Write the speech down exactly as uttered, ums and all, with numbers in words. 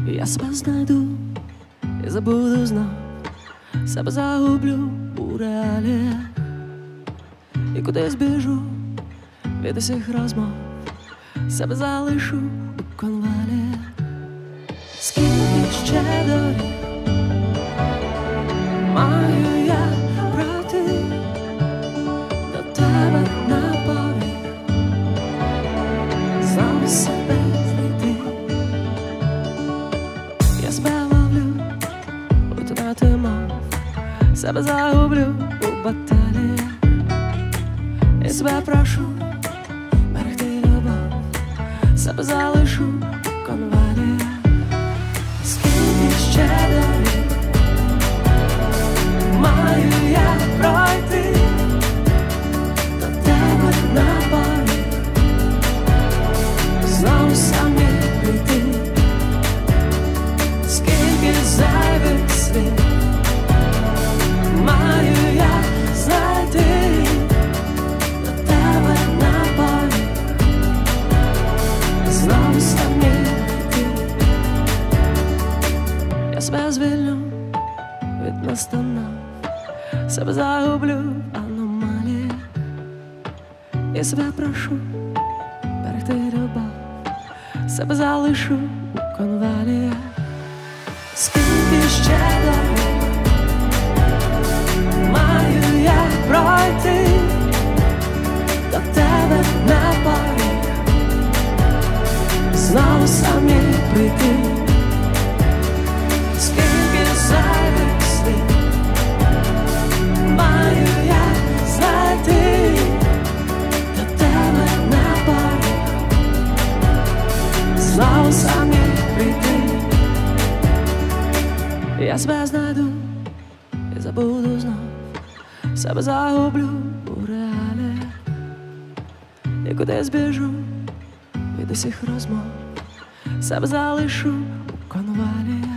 Я себе знайду і забуду знов, себе загублю у реаліях і кудись біжу від усіх розмов, себе залишу у конваліях. Скільки ще доріг маю я пройти до тебе на поріг, знову себе знайти. Я себе ловлю у тонати мов, себе загублю у баталіях і себе прошу берегти любов, себе залишу у конваліях. Скільки ще доріг маю я пройти до тебе на поріг, знову самі прийти. Скільки зайвих слів маю я знайти до тебе на поріг, знову самі прийти. Я себе звільню від настанов, себе загублю в аномаліях і себе прошу берегти любов, себе залишу у конваліях. Скільки ще доріг маю я пройти до тебе на поріг, знову самі прийти. Скільки зайвих слів маю я знайти до тебе на поріг, знову самі прийти. Я себе знайду і забуду знов, себе загублю у реаліях і кудись біжу від усіх розмов, себе залишу у конваліях.